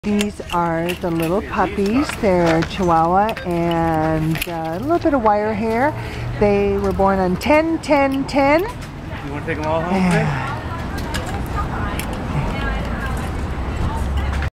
These are the little puppies. They're Chihuahua and a little bit of wire hair. They were born on 10-10-10. You want to take them all home today?